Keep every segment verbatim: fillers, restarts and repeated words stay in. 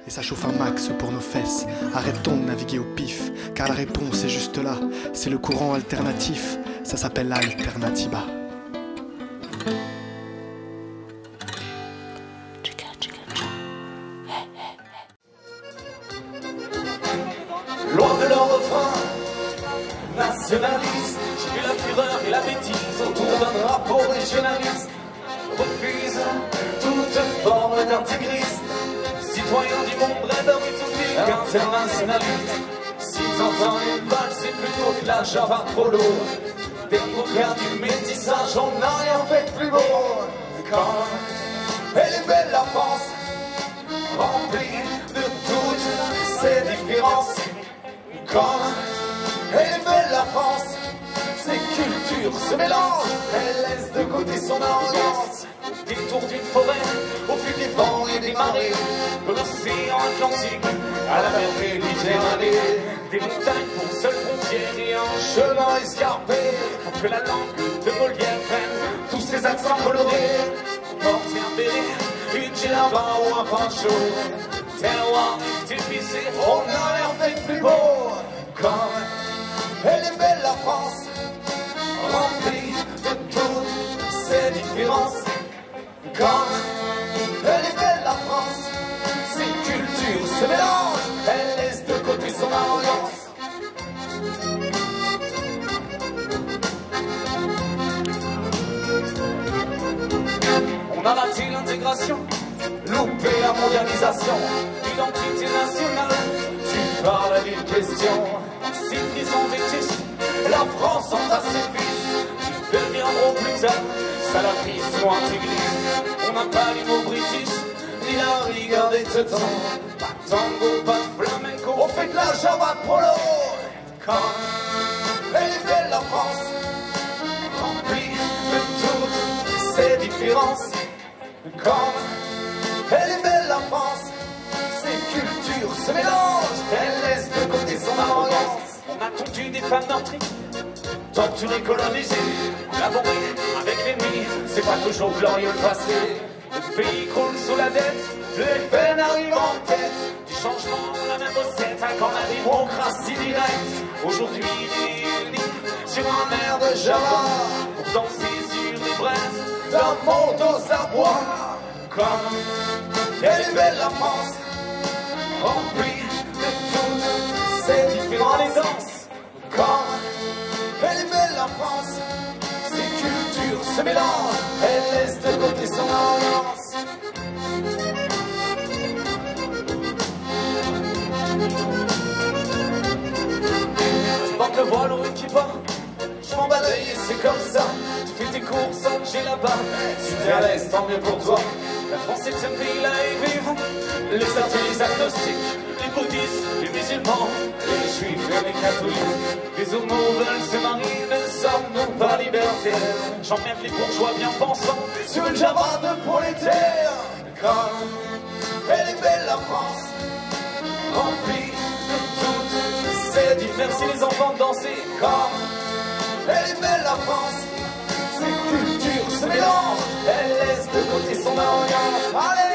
et ça chauffe un max pour nos fesses. Arrêtons de naviguer au pif, car la réponse est juste là. C'est le courant alternatif, ça s'appelle l'Alternativa. Loin de leur refrain nationaliste, j'ai vu la fureur et la bêtise autour d'un drapeau régionaliste. Je refuse toute forme d'intégriste, citoyen du monde, rêveur utopique, internationaliste. Si t'entends une balle, c'est plutôt de la Java Polo. Des progrès du métissage, on n'a rien fait de plus beau. Quand elle est belle la France, remplie de toutes ses différences. Quand elle est belle la France, ses cultures se mélangent, elle laisse de côté son arrogance. Au détour d'une forêt, au fil des vents et des marées, de l'océan Atlantique à la mer Méditerranée, des montagnes pour seule frontière et un chemin escarpé, pour que la langue de Molière prenne tous ses accents colorés. Porter un béret, une djellaba ou un pain chaud, terroir multiplié, on n'a rien fait de plus beau. Quand elle est belle la France, remplie de toutes ses différences. Quand elle est belle la France, ses cultures se mélangent, elle laisse de côté son arrogance. On a raté l'intégration, loupé la mondialisation, l'identité nationale, tu parles d'une question. Si prison vétus, la France en a ses fils, qui deviendront plus tard salafistes ou intégristes. On n'a pas les mots british, ni la rigueur des teutons, pas de tango, pas de flamenco, on fait de la Java Polo. Quand elle est belle la France, remplie de toutes ses différences. Quand elle est belle la France, ses cultures se mélangent, elle laisse de côté son arrogance. On a tondu des femmes meurtries, torturées, colonisées, laborées avec l'ennemi, c'est pas toujours glorieux le passé. Le pays croule sous la dette, le F N arrive en tête, du changement, la même recette, quand la démocratie directe. Aujourd'hui il est uni sur un air de Java, pour danser sur les braises d'un monde aux abois. Comme elle est belle la France, remplie de toutes ses différences. Les danses. Comme elle est belle la France, ses cultures se mélangent, elle laisse de côté son arrogance. Tu portes le voile ou qui porte, je m'en bats l'œil et c'est comme ça. Tu fais tes courses en j'ai là-bas, si t'es à l'aise tant mieux pour toi. La France est un pays là et vivre, les athées, les agnostiques, les bouddhistes, les musulmans, les juifs et les catholiques. Les homos veulent se marier, ne sommes-nous pas libertaires? J'emmerde les bourgeois bien pensants sur une Java de prolétaires. Quand elle est belle la France, remplie de toutes ses différences. Merci les enfants de danser. Quand elle est belle la France, ses cultures se mélangent, elle laisse de côté son arrogance. Allez!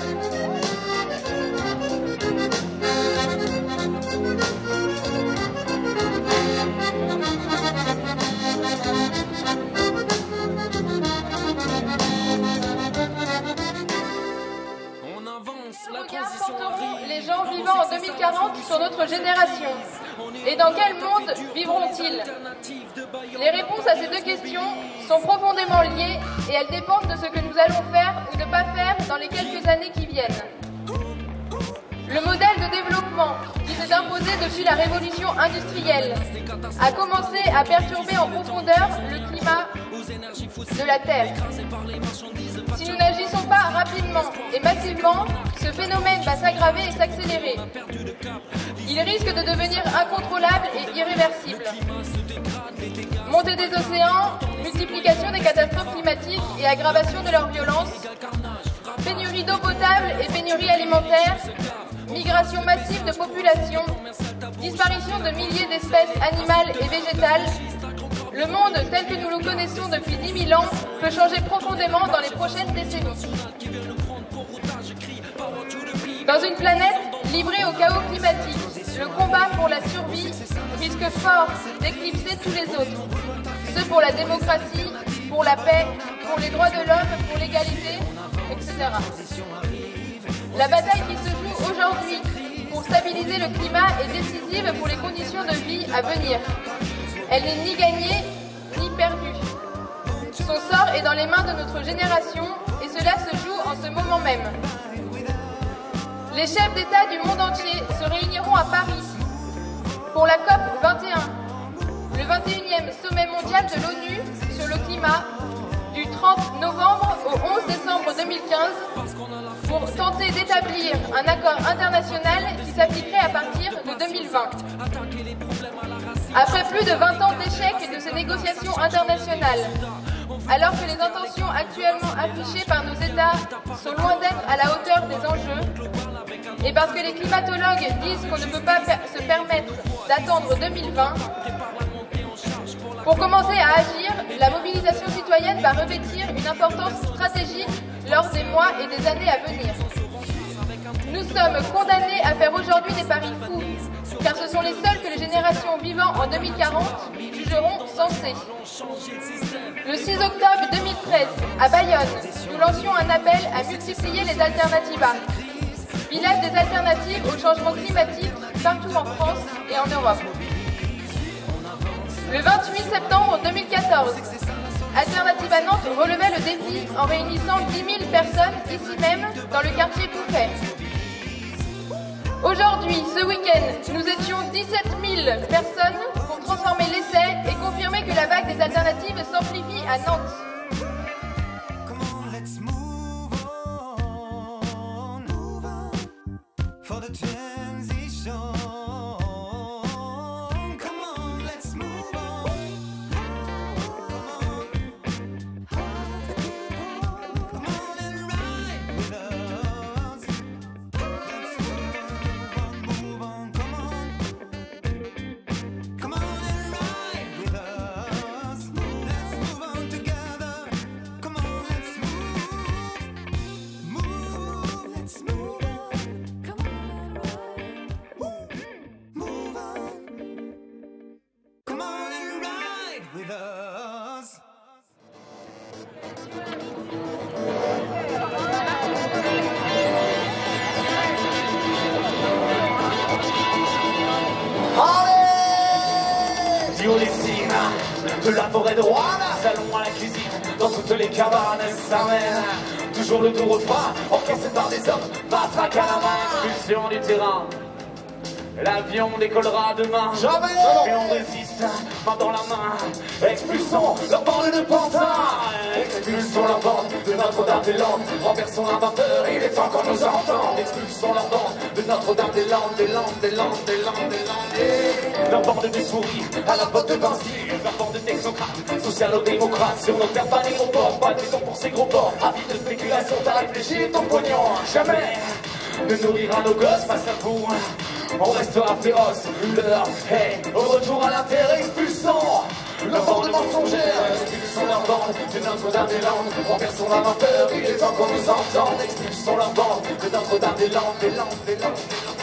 Les gens vivant en deux mille quarante sur notre génération. Et dans quel monde vivront-ils? Les réponses à ces deux questions sont profondément liées et elles dépendent de ce que nous allons faire ou ne pas faire dans les quelques années qui viennent. Le modèle de développement qui s'est imposé depuis la révolution industrielle a commencé à perturber en profondeur le climat de la Terre. Si nous n'agissons pas rapidement et massivement, ce phénomène va s'aggraver et s'accélérer. Il risque de devenir incontrôlable et irréversible. Montée des océans, multiplication des catastrophes climatiques et aggravation de leur violence, pénurie d'eau potable et pénurie alimentaire, migration massive de population, disparition de milliers d'espèces animales et végétales. Le monde tel que nous le connaissons depuis dix mille ans peut changer profondément dans les prochaines décennies. Dans une planète livrée au chaos climatique, le combat pour la survie risque fort d'éclipser tous les autres. Ceux pour la démocratie, pour la paix, pour les droits de l'homme, pour l'égalité, et cetera. La bataille qui se joue aujourd'hui pour stabiliser le climat est décisive pour les conditions de vie à venir. Elle n'est ni gagnée, ni perdue. Son sort est dans les mains de notre génération et cela se joue en ce moment même. Les chefs d'État du monde entier se réuniront à Paris pour la COP vingt et un, le vingt et unième sommet mondial de l'ONU sur le climat du trente novembre au onze décembre deux mille quinze pour tenter d'établir un accord international qui s'appliquerait à partir de deux mille vingt. Après plus de vingt ans d'échecs de ces négociations internationales, alors que les intentions actuellement affichées par nos États sont loin d'être à la hauteur des enjeux, et parce que les climatologues disent qu'on ne peut pas se permettre d'attendre deux mille vingt, pour commencer à agir, la mobilisation citoyenne va revêtir une importance stratégique lors des mois et des années à venir. Nous sommes condamnés à faire aujourd'hui des paris fous, car ce sont les seuls que les générations vivant en deux mille quarante jugeront sensés. Le six octobre deux mille treize, à Bayonne, nous lancions un appel à multiplier les alternatives. Village des alternatives au changement climatique partout en France et en Europe. Le vingt-huit septembre deux mille quatorze, Alternative à Nantes relevait le défi en réunissant dix mille personnes ici même dans le quartier Touffet. Aujourd'hui, ce week-end, nous étions dix-sept mille personnes pour transformer l'essai et confirmer que la vague des alternatives s'amplifie à Nantes. De la forêt de Rouen, salon à la cuisine, dans toutes les cabanes, ça mène toujours le doux refrain, orchestré par des hommes, matraque à la main. Pulsion du terrain, l'avion décollera demain. Jamais. Et on résiste, main dans la main. Expulsons leur bande de pantins. Expulsons leur bande de Notre-Dame-des-Landes. Renversons l'inventeur, il est temps qu'on nous entende. Expulsons leur bande de Notre-Dame-des-Landes, des Landes, des Landes, des Landes, des Landes. Leur bande de souris à la botte de Vinci. Leur bande de technocrates, socialo-démocrates. Sur nos terres, pas d'aéroport, pas de maison pour ces gros ports. Avis de spéculation, t'as réfléchi ton pognon. Jamais ne nourrira nos gosses face à vous. On restera féroce, leur hey, au retour à l'intérêt, expulsons leur bande mensongère, expulsons leur bande de Notre-Dame-des-Landes, renversons l'inventeur, il est temps qu'on nous entende, expulsons leur bande de Notre-Dame-des-Landes, des Landes, des Landes,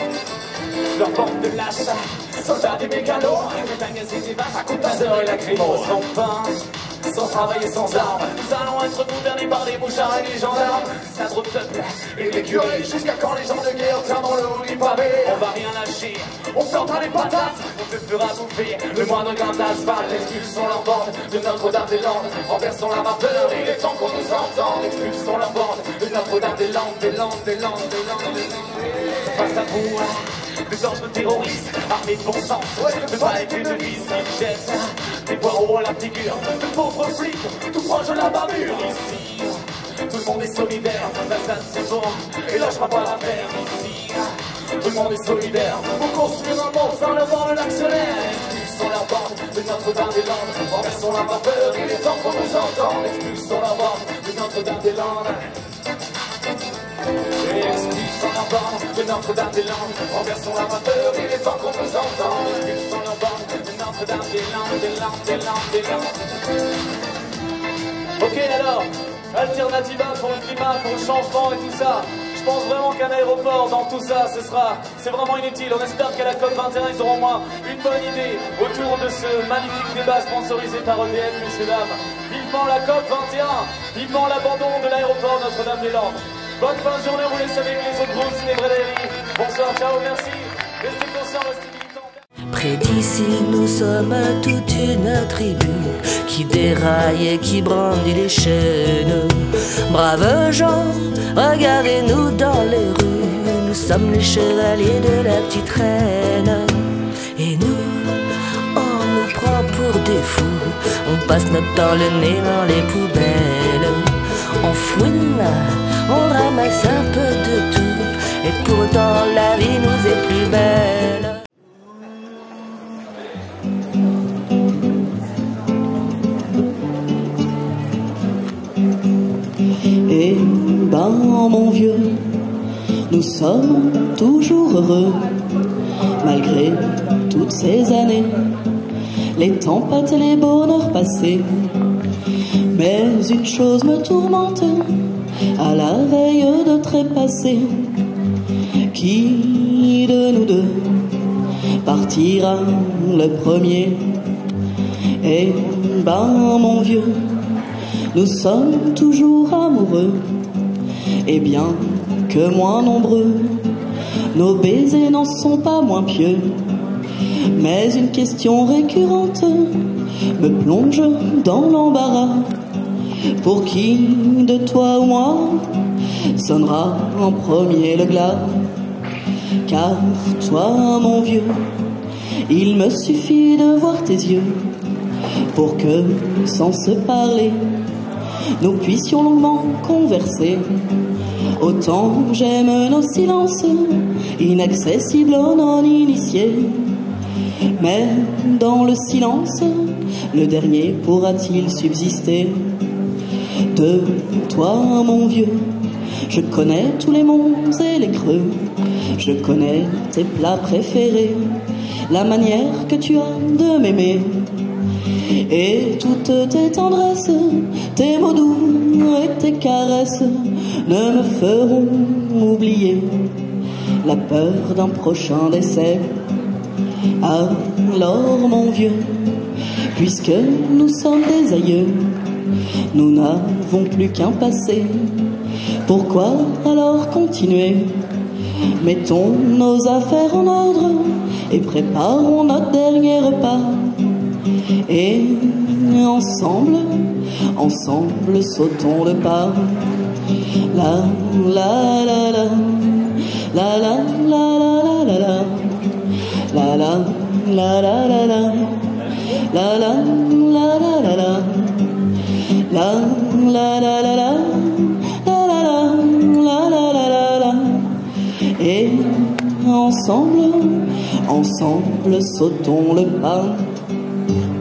des Landes. Leur bande de lâches, soldats des mégalos, des magasins des vaches, à coups de taser et lacrymos, sans pain, sans travail et sans armes, nous allons être gouvernés par des mouchards et des gendarmes, cadres de peuple et des curés, jusqu'à quand les gens de guerre tiendront le haut du pavé. On va rien lâcher, on plantera les patates, on te fera bouffer le moindre grain d'asphalte. Expulsons leur bande de Notre-Dame-des-Landes, renversons la vapeur, il est temps qu'on nous entende. Expulsons leur bande de Notre-Dame-des-Landes, des Landes, des Landes, des Landes, des Landes. Face à vous, des ordres terroristes, armés de bon sens, de pas et de devise, ils jettent des poireaux à la figure, de pauvres flics, tout proche de la bavure. Ici, tout le monde est solidaire, la salle c'est bon, et lâchera pas la paire. Ici, tout le monde est solidaire, on construit un monde sans le vent de l'actionnaire. Expulsons la bande de Notre-Dame-des-Landes, renversons la vapeur, il est temps qu'on nous entende. Expulsons la bande de Notre-Dame-des-Landes. Expulsons la bande de Notre-Dame-des-Landes, renversons la vapeur, il est temps qu'on nous entende. Expulsons la bande de Notre-Dame-des-Landes, des Landes, des Landes, des Landes. Ok alors, Alternativa pour le climat, pour le changement et tout ça. Je pense vraiment qu'un aéroport dans tout ça, ce sera, c'est vraiment inutile. On espère qu'à la COP vingt et un, ils auront au moins une bonne idée autour de ce magnifique débat sponsorisé par E D F, messieurs, dames. Vivement la COP vingt et un, vivement l'abandon de l'aéroport Notre-Dame-des-Landes. Bonne fin de journée, on vous laisse avec les autres groupes, c'était Valérie. Bonsoir, ciao, merci. Restez conscients, restez militants. Près d'ici, nous sommes toute une tribu qui déraille et qui brandit les chaînes. Braves gens, regardez-nous dans les rues, nous sommes les chevaliers de la petite reine. Et nous, on nous prend pour des fous, on passe notre temps le nez dans les poubelles. On fouine, on ramasse un peu de tout, et pourtant la vie nous est plus belle. Eh ben mon vieux, nous sommes toujours heureux, malgré toutes ces années, les tempêtes et les bonheurs passés. Mais une chose me tourmente, à la veille de trépasser. Qui de nous deux partira le premier? Eh ben mon vieux, nous sommes toujours amoureux, et bien que moins nombreux, nos baisers n'en sont pas moins pieux. Mais une question récurrente me plonge dans l'embarras. Pour qui de toi ou moi sonnera en premier le glas? Car toi, mon vieux, il me suffit de voir tes yeux pour que, sans se parler, nous puissions longuement converser. Autant j'aime nos silences, inaccessibles aux non-initiés. Mais dans le silence, le dernier pourra-t-il subsister? De toi, mon vieux, je connais tous les monts et les creux. Je connais tes plats préférés, la manière que tu as de m'aimer. Et toutes tes tendresses, tes mots doux et tes caresses ne me feront oublier la peur d'un prochain décès. Alors mon vieux, puisque nous sommes des aïeux, nous n'avons plus qu'un passé, pourquoi alors continuer? Mettons nos affaires en ordre et préparons notre dernier repas. Et ensemble, ensemble sautons le pas. La la la la, la la la la la la, la la la la la la, la la la la la la, la la la la la, la la la la la. Et ensemble, ensemble sautons le pas.